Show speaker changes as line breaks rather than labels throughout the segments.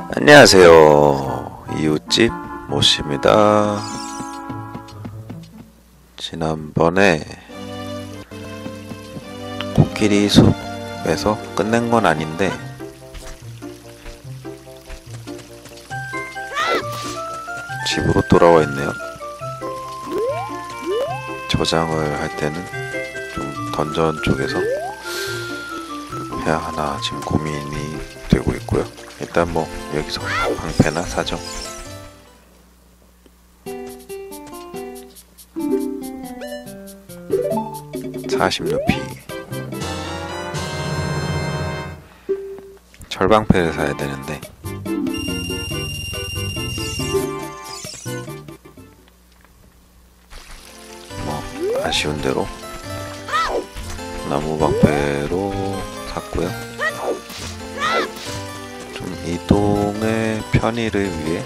안녕하세요. 이웃집 모씨입니다. 지난번에 코끼리 숲에서 끝낸 건 아닌데 집으로 돌아와 있네요. 저장을 할 때는 좀 던전 쪽에서 해야 하나 지금 고민이 되고 있고요. 일단 뭐 여기서 방패나 사죠. (40루피) 철방패를 사야 되는데 뭐 아쉬운 대로 나무 방패로 샀고요. 좀 이동의 편의를 위해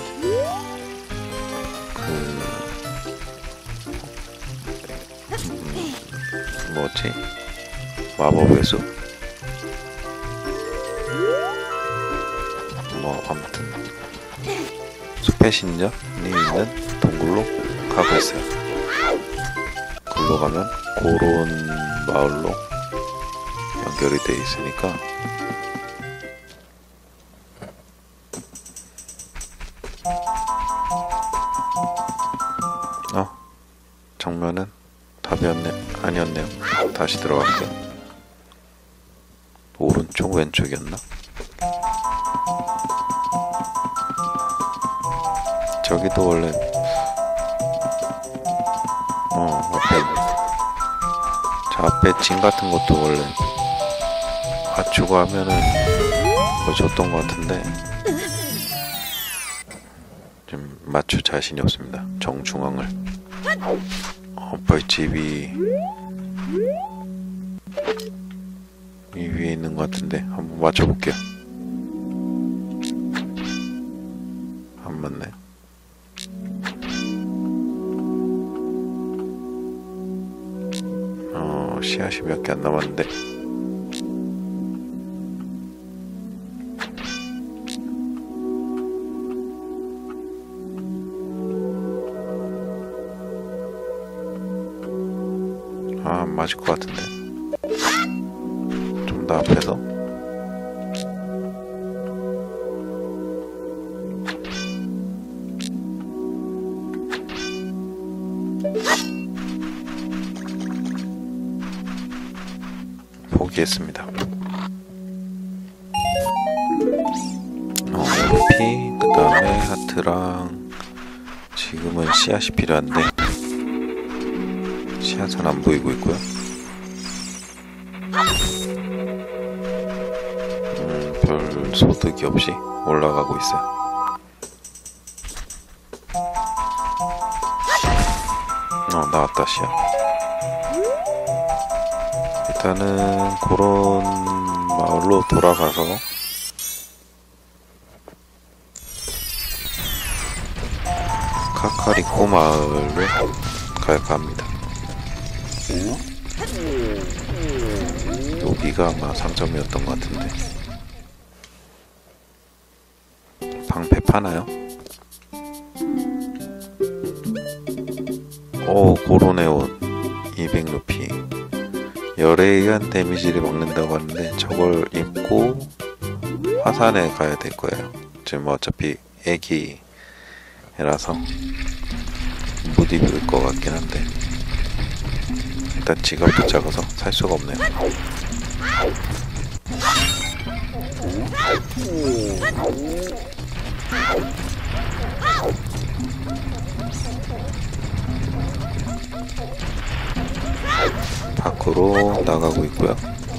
뭐지? 마법의 숲? 뭐 아무튼 숲의 신전이 있는 동굴로 가고 있어요. 글로 가면 고론 마을로 연결이 돼 있으니까 정면은 아니었네요. 다시 들어갈게요. 오른쪽 왼쪽이었나? 저기도 원래 저 앞에 진 같은 것도 원래 맞추고 하면은 뭐 줬던 것 같은데 좀 맞출 자신이 없습니다. 정중앙을. 벌집이 이 위에 있는 것 같은데 한번 맞춰볼게요. 안 맞네. 씨앗이 몇 개 안 남았는데 안 맞을 것 같은데 좀 더 앞에서 포기했습니다. 루피 그 다음에 하트랑 지금은 씨앗이 필요한데 씨앗은 안 보이고 있고요. 별 소득이 없이 올라가고 있어요. 나왔다 씨앗. 일단은 그런 마을로 돌아가서 카카리코 마을로 갈까 합니다. 여기가 아마 상점이었던 것 같은데 방패 파나요? 고로네온 200루피 열에 의한 데미지를 먹는다고 하는데 저걸 입고 화산에 가야 될 거예요. 지금 어차피 애기라서 못 입을 것 같긴 한데 일단 지갑도 작아서 살 수가 없네요. 밖으로 나가고 있고요.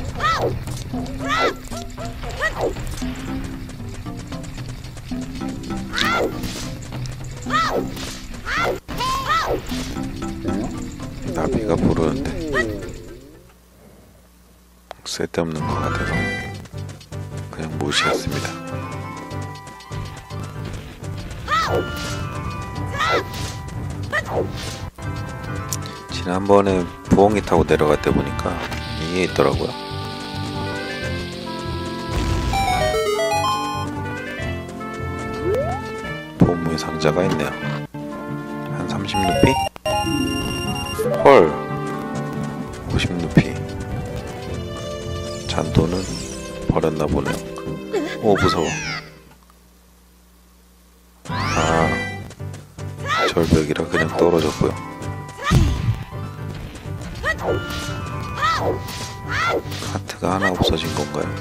나비가 부르는데 쓸데없는 것 같아서 그냥 무시했습니다. 지난번에 부엉이 타고 내려갈 때 보니까 이게 있더라고요. 보물 상자가 있네요. 한 30루피? 헐, 50루피. 잔돈은 버렸나 보네요. 오, 무서워. 아, 절벽이라 그냥 떨어졌고요. 하트가 하나 없어진 건가요?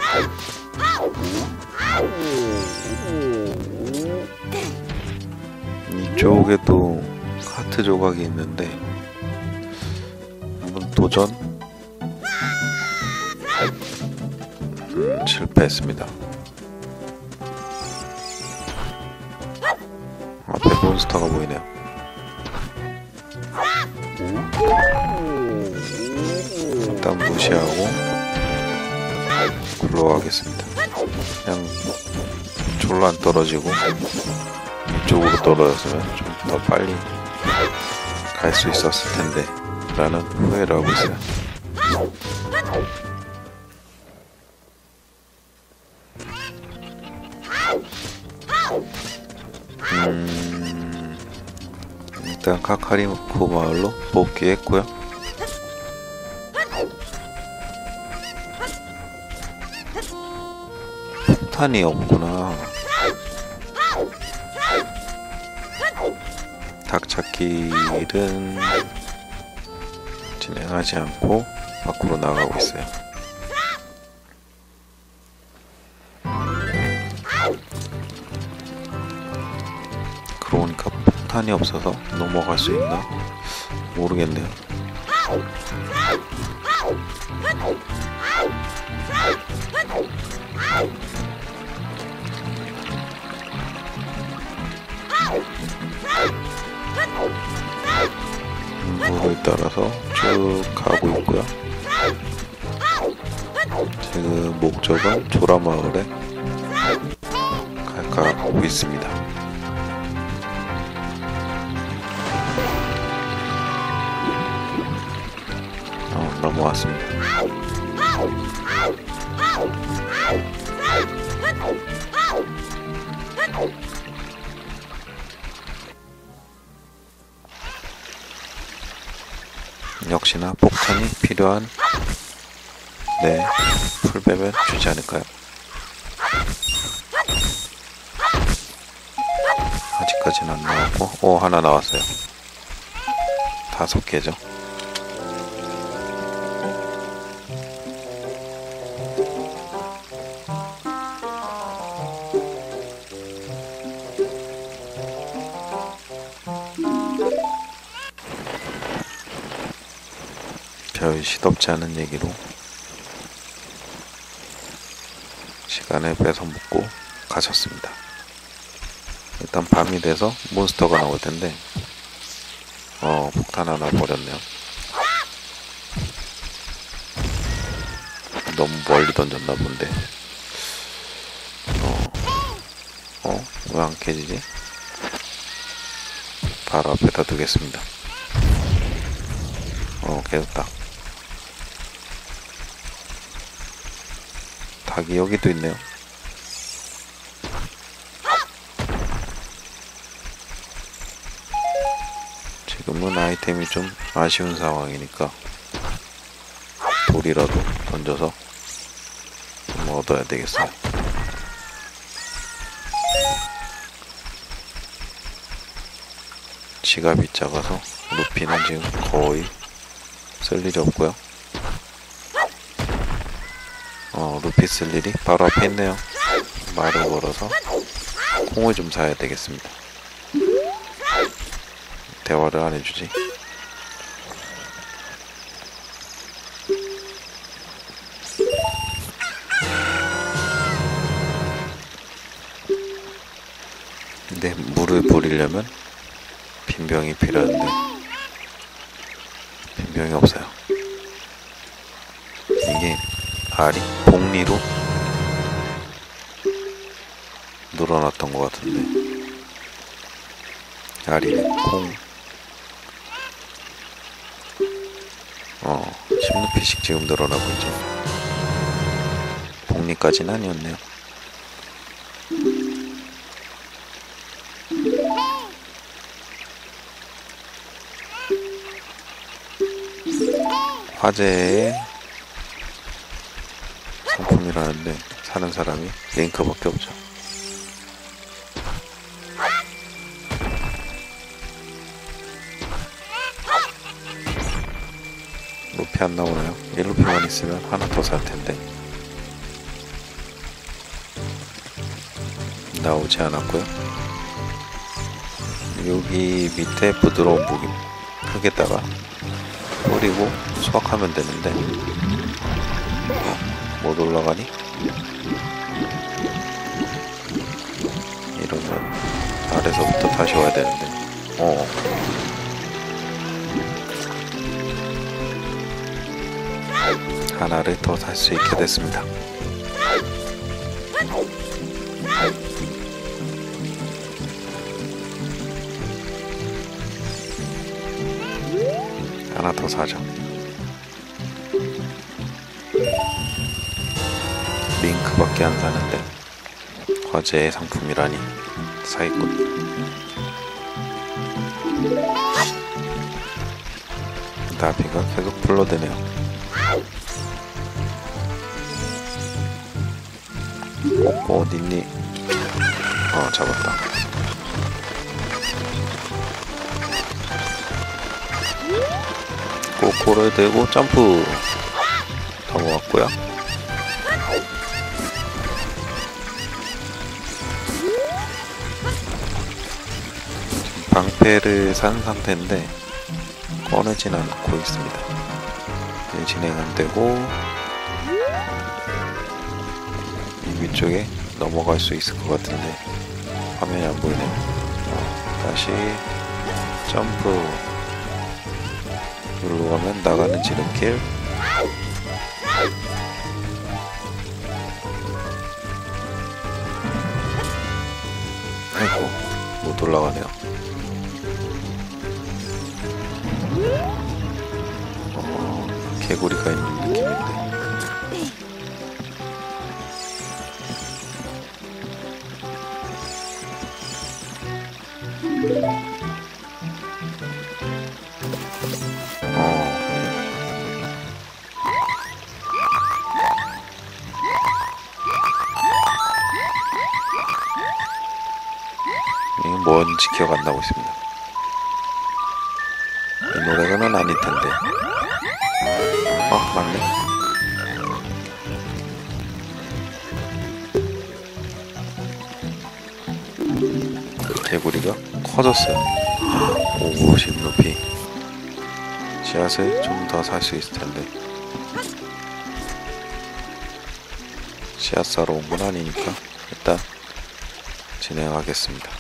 이쪽에도 하트 조각이 있는데 한번 도전? 실패했습니다. 앞에 몬스터가 보이네요. 일단 무시하고 굴러가겠습니다. 그냥 졸라 안 떨어지고 이쪽으로 떨어졌으면 좀 더 빨리 갈 수 있었을 텐데 라는 후회를 하고 있어요. 일단 카카리코 마을로 복귀했고요. 폭탄이 없구나. 닭 찾기는 진행하지 않고 밖으로 나가고 있어요. 그러니까 폭탄이 없어서 넘어갈 수 있나? 모르겠네요. 물을 따라서 쭉 가고 있고요. 지금 목적은 조라마을에 가고 있습니다. 넘어왔습니다. 역시나 폭탄이 필요한 풀뱀을 주지 않을까요? 아직까지는 안 나왔고, 하나 나왔어요. 5개죠. 별 시덥지 않은 얘기로 시간을 뺏어 먹고 가셨습니다. 일단 밤이 돼서 몬스터가 나올 텐데, 폭탄 하나 버렸네요. 너무 멀리 던졌나 본데. 왜 안 깨지지? 바로 앞에다 두겠습니다. 깨졌다. 닭이 여기도 있네요. 지금은 아이템이 좀 아쉬운 상황이니까 돌이라도 던져서 좀 얻어야 되겠어요. 지갑이 작아서 루피는 지금 거의 쓸 일이 없고요. 루피 쓸 일이 바로 앞에 있네요. 말을 걸어서 콩을 좀 사야 되겠습니다. 대화를 안 해주지. 근데 물을 뿌리려면 빈병이 필요한데 빈병이 없어요. 이게 알이 복리로 늘어났던 것 같은데, 알이 콩 10루피씩 지금 늘어나고 있죠. 복리까지는 아니었네요. 화재의 상품이라는데 사는 사람이 링크밖에 없죠. 루피 안 나오나요? 1루피만 있으면 하나 더 살 텐데 나오지 않았고요. 여기 밑에 부드러운 무기 흙에다가 뿌리고 수확하면 되는데 못 올라가니? 이러면 아래서부터 다시 와야 되는데 하나를 더 살 수 있게 됐습니다. 하나 더 사죠. 링크밖에 안 사는데 화제의 상품이라니 사기꾼. 나비가 계속 불러대네요. 어딨니? 잡았다. 꼬꼬를 들고 점프 넘어왔고요. 방패를 산 상태인데 꺼내진 않고 있습니다. 진행 안 되고 이 위쪽에 넘어갈 수 있을 것 같은데 화면이 안 보이네요. 다시 점프. 여기로 가면 나가는 지름길. 아이고 못 올라가네요. 개구리가 있는 느낌인데 뭔지 기억 안 나고 있습니다. 이 노래가는 아닐 텐데. 맞네. 개구리가 커졌어요. 50 높이. 씨앗을 좀 더 살 수 있을 텐데. 씨앗 사러 온 건 아니니까 일단 진행하겠습니다.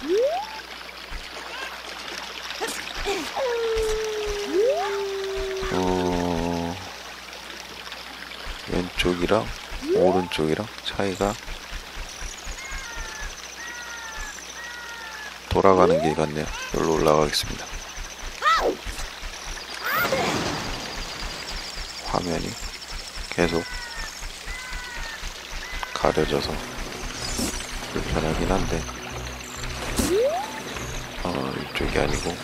왼쪽이랑 오른쪽이랑 차이가 돌아가는 길 같네요. 여기로 올라가겠습니다. 화면이 계속 가려져서 불편하긴 한데 이쪽이 아니고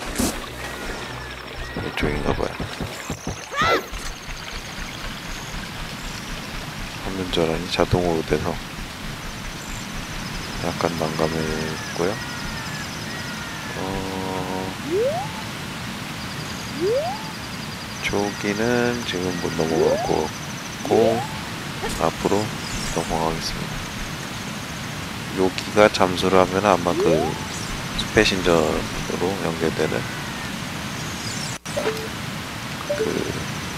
이쪽인가봐요. 화면 전환이 자동으로 돼서 약간 난감을 했고요. 저기는 지금 못 넘어가고 앞으로 넘어가겠습니다. 여기가 잠수를 하면 아마 그 스페신저로 연결되는 그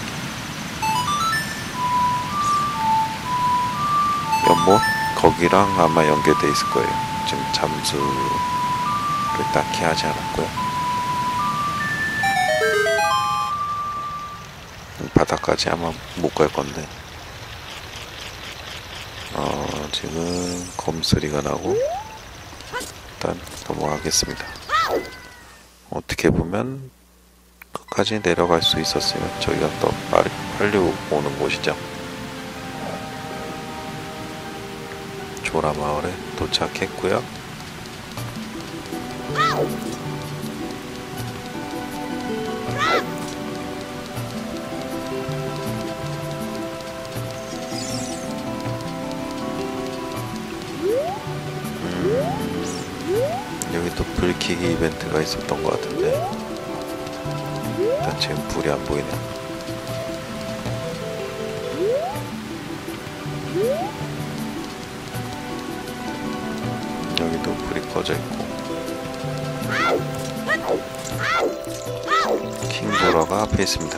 연못 거기랑 아마 연결돼 있을 거예요. 지금 잠수를 딱히 하지 않았고요. 바닥까지 아마 못 갈 건데 지금 검소리가 나고 일단 넘어가겠습니다. 어떻게 보면 끝까지 내려갈 수 있었으면 저희가 더 빨리 오는 곳이죠. 조라마을에 도착했고요. 여기 또 불키기 이벤트가 있었던 것 같은데 일단 지금 불이 안 보이네요. 여기도 불이 꺼져 있고 킹조라가 앞에 있습니다.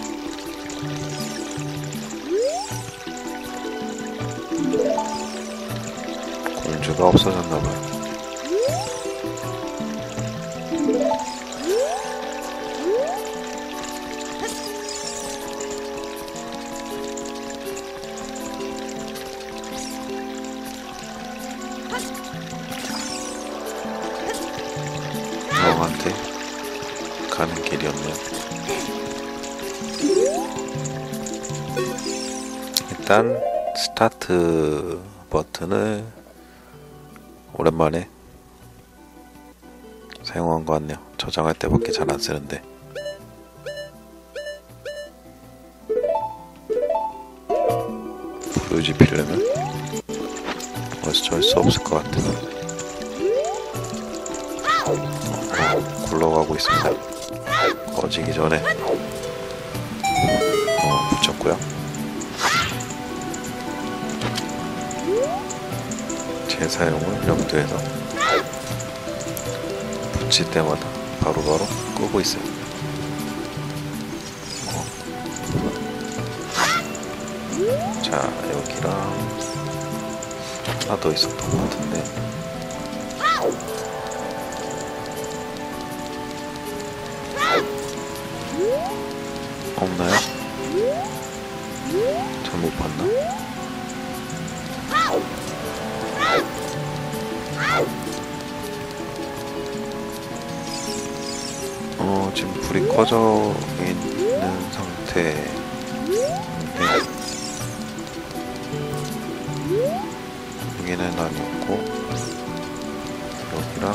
공주가 없어졌나봐요. 왕한테 가는 길이 없네요. 일단 스타트 버튼을 오랜만에 사용한 것 같네요. 저장할 때밖에 잘 안 쓰는데. 불 지피려면 어쩔 수 없을 것 같아요. 굴러가고 있습니다. 꺼지기 전에 붙였고요. 재사용을 염두에서 붙일 때마다 바로바로 끄고 있어요. 자, 여기랑 하나 더 있었던 것 같은데 없나요? 잘못 봤나? 지금 불이 꺼져 있는 상태인데 여기는 아니었고 여기랑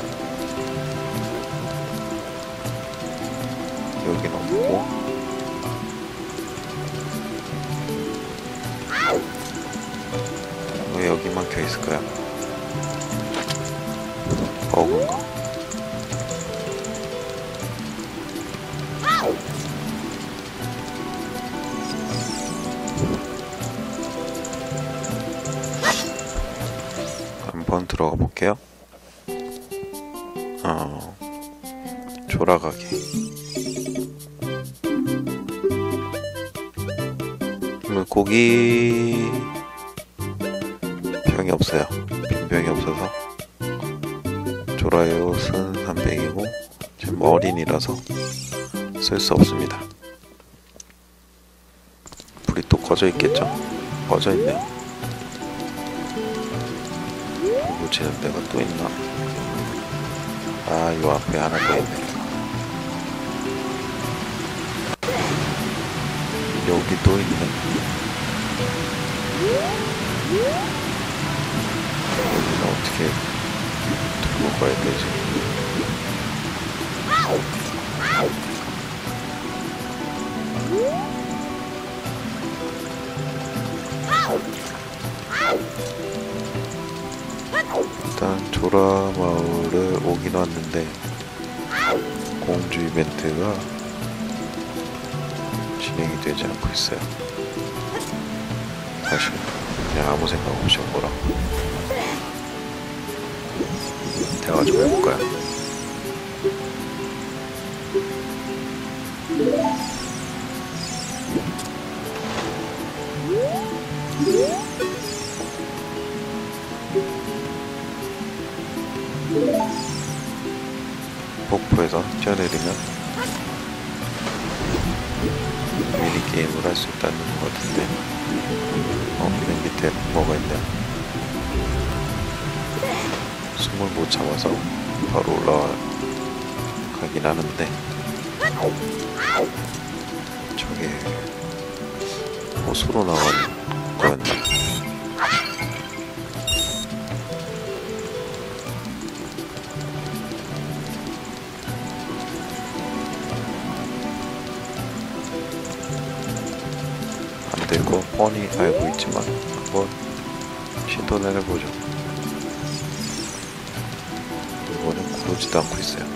여기는 없고 왜 여기만 켜 있을까요? 버그인가? 한번 들어가 볼게요. 졸아가기. 물고기 병이 없어요. 빈 병이 없어서 조라요은 300이고 지금 어린이라서 쓸 수 없습니다. 불이 또 꺼져 있겠죠? 꺼져 있네요. 불 붙이는 데가 또 있나? 아, 요 앞에 하나 더 있네. 여기 또 있네. 여기는 어떻게 들고 가야 되지? 일단 조라 마을을 오긴 왔는데 공주 이벤트가 진행이 되지 않고 있어요. 사실 그냥 아무 생각 없이 온 거라. 대화 좀 해볼까요? 폭포에서 뛰어내리면 미니게임을 할 수 있다는 것 같은데 맨 밑에 뭐가 있냐? 숨을 못 참아서 바로 올라가긴 하는데 저게 호수로 나가는 거였나? 안될거 뻔히 알고 있지만 한번 시도를 해보죠. 이번엔 오지도 않고 있어요.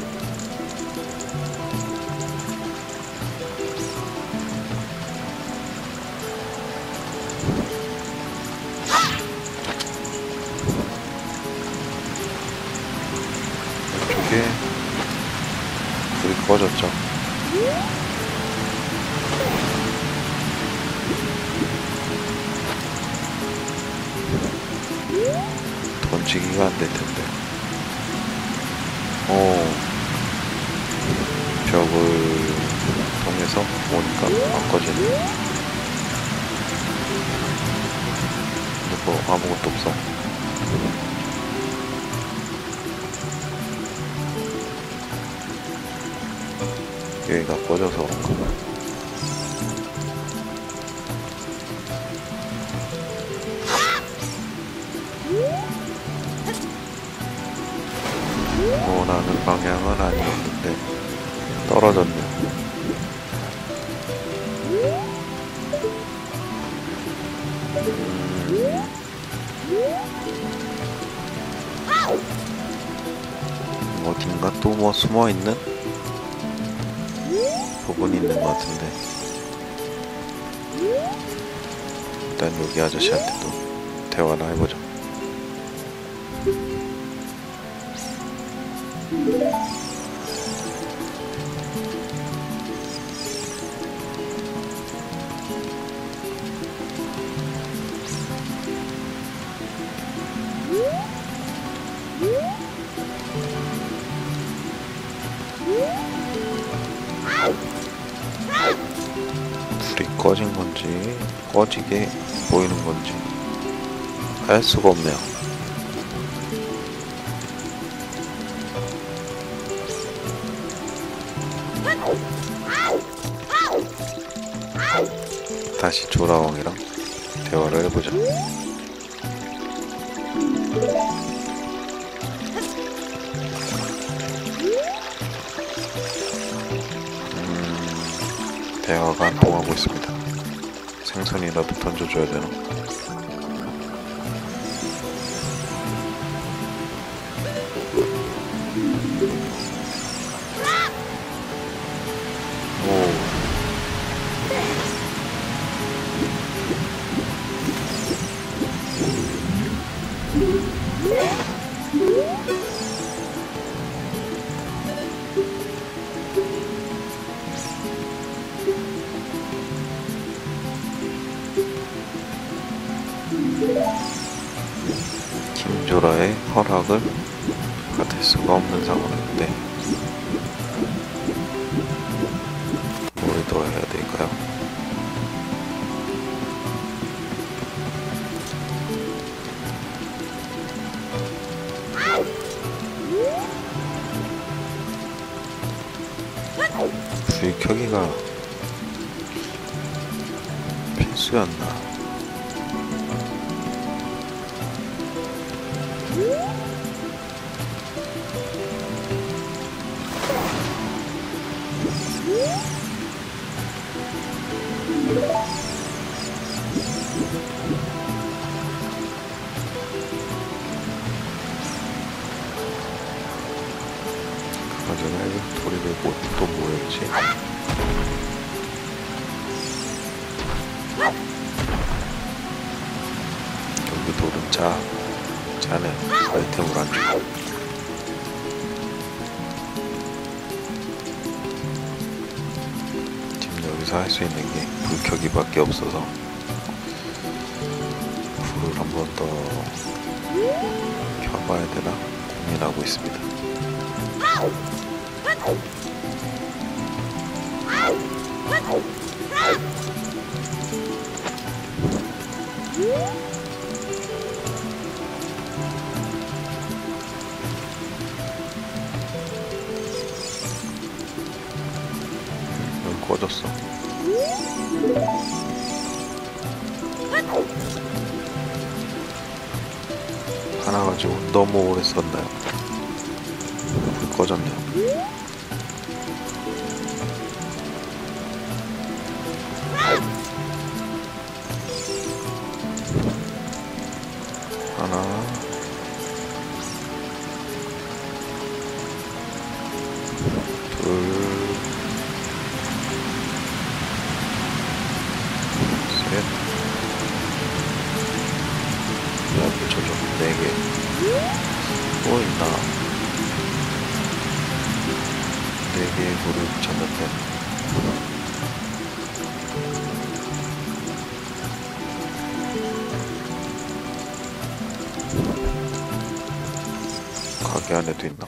이렇게 불이 꺼졌죠. 던지기가 안 될 텐데. 벽을 통해서 오니까 안 꺼지네. 누구 아무것도 없어. 여기가 꺼져서 그런가. 원하는 방향은 아니었는데 떨어졌네요. 어딘가 또 뭐 숨어있는 부분이 있는 것 같은데 일단 여기 아저씨한테도 대화나 해보자. 불이 꺼진 건지 꺼지게 보이는 건지 알 수가 없네요. 다시 조라왕이랑 대화를 해보자. 대화가 안 통하고 있습니다. 생선이라도 던져줘야 되나? 오. 김조라의 허락을 받을 수가 없는 상황인데 뭘 더 해야 될까요? 불 켜기가 필수였나? 그러잖아, 이 돌이 왜 또 모였지? 여기 돌은 짜네. 아이템을 안 주고. 지금 여기서 할 수 있는 게 불켜기밖에 없어서 불을 한 번 더 켜봐야 되나 고민하고 있습니다. 여기 꺼졌어. 하나 가지고 너무 오래 썼나요? 불 꺼졌네요. 하나 4개의 돌을 붙였는데 가게 안에도 있나?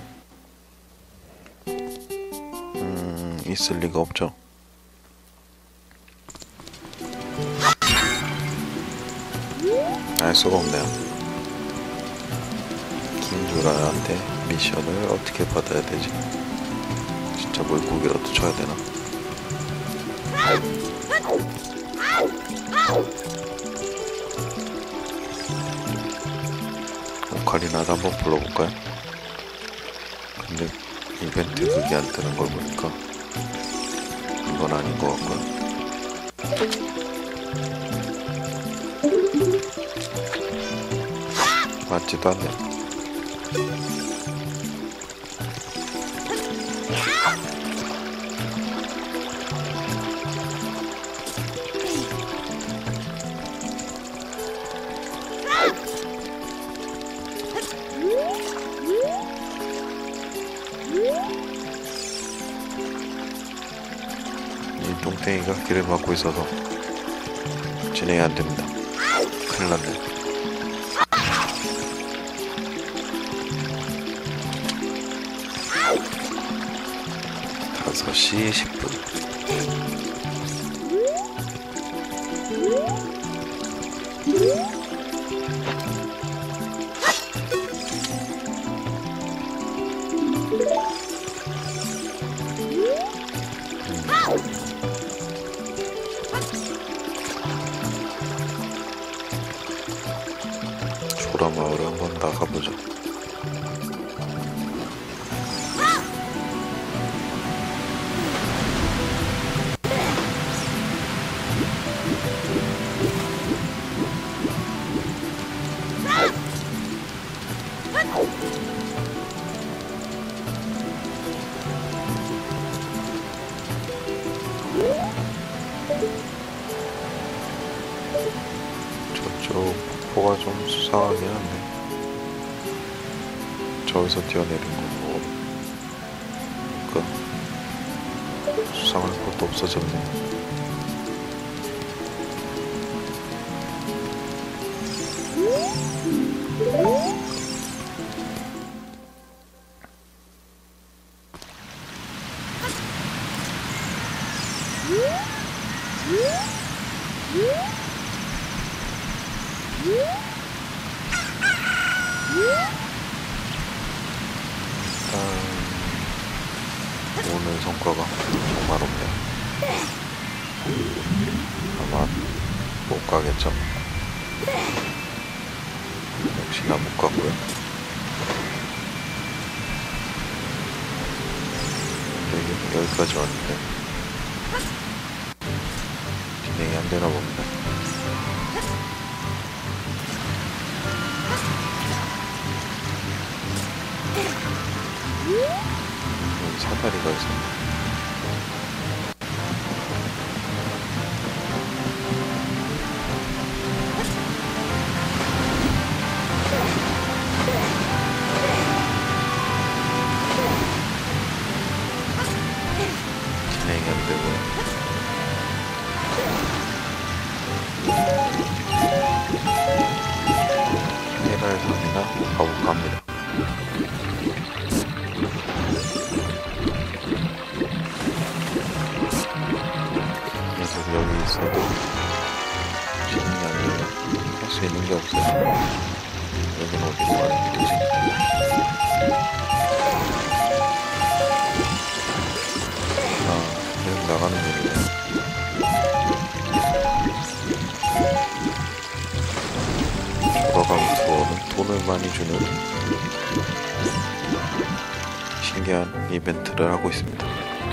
있을 리가 없죠. 알 수가 없네요. 김유라한테 미션을 어떻게 받아야 되지? 진짜 물고기라도 쳐야 되나? 오카리나도 한번 불러볼까요? 근데 이벤트 그게 안 뜨는 걸 보니까 이건 아닌 것 같고요. 맞지도 않네. 이 똥땡이가 길을 막고 있어서 진행이 안 됩니다. 큰일 났네. 5시 10분. 조라마을에 한번 나가보죠. 저쪽 폭포가 좀 수상하긴 한데 저기서 뛰어내린 거고 그러니까 수상한 것도 없어졌네. 오늘 성과가 정말 없네요. 아마 못 가겠죠. 역시나 못 가고요. 여기까지 왔는데 진행이 안 되나 봅니다. 여기 사다리가 있었네. 진행이 안 되고요. 헤라의 섬이나 가볼까 합니다. 계속 여기 있어도 진행이 안 되면 할 수 있는 게 없어요. 여긴 어디로 가는 길이지? 계속 나가는 길이네요. 돌아가는 투어는 돈을 많이 주는 신기한 이벤트를 하고 있습니다.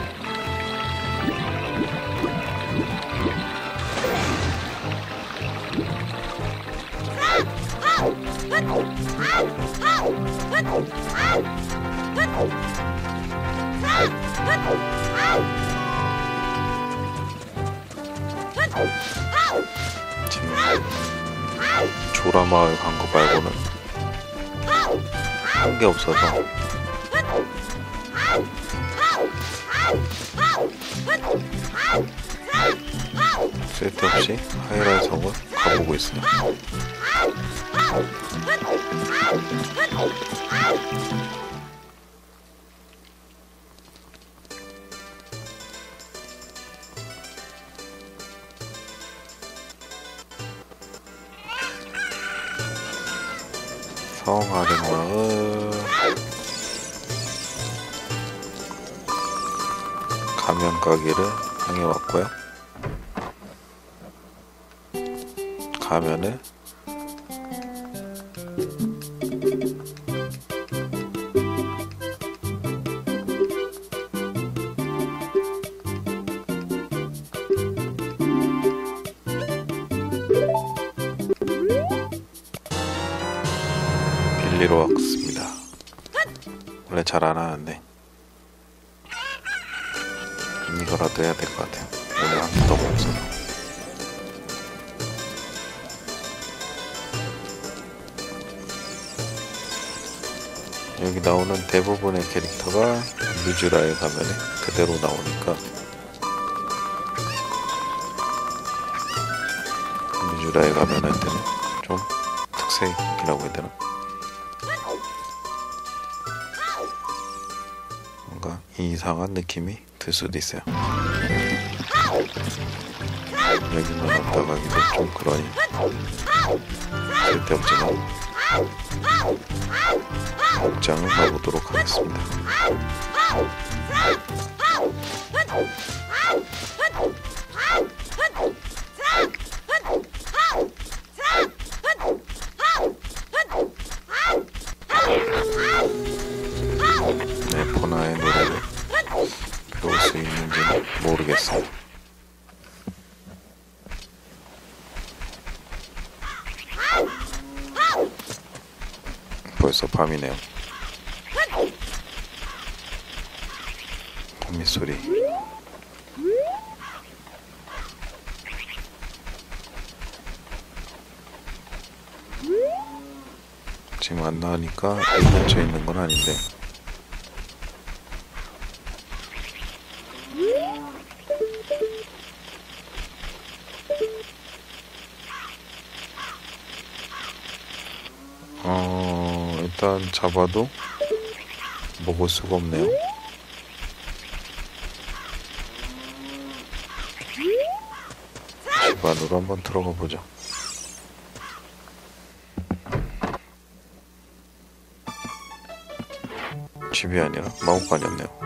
지금 조라마을 간 거 말고는 한 게 없어서 쓸데없이 하이라이 성을 가보고 있어요. 성아름마을 가면 가게를 향해 왔고요. 가면을 빌리러 왔습니다. 원래 잘 안 하는데 이거라도 해야 될 것 같아요. 오늘 한 개도 없어서. 여기 나오는 대부분의 캐릭터가 미주라에 가면에 그대로 나오니까 미주라에 가면 할 때는 좀 특색이라고 해야 되나? 뭔가 이상한 느낌이 들 수도 있어요. 여기만 왔다 가기도 좀 그러니 쓸데없지만 목장을 가보도록 하겠습니다. 네, 포나의 노래를 배울 수 있는지는 모르겠어요. 벌써 밤이네요. 호미 소리. 지금 안 나오니까 이 근처에 있는 건 아닌데. 일단 잡아도 먹을 수가 없네요. 집 안으로 한번 들어가 보죠. 집이 아니라 마구간이었네요.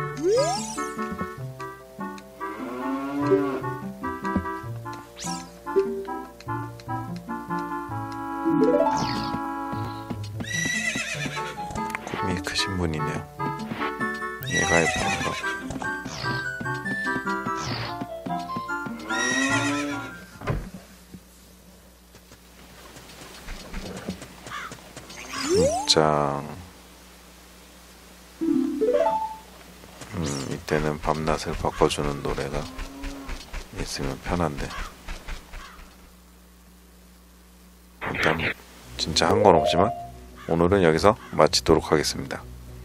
꿈이 크신 분이네요. 얘가 예쁜가? 짱. 이때는 밤낮을 바꿔주는 노래가 있으면 편한데. 일단 진짜 한 건 없지만 오늘은 여기서 마치도록 하겠습니다.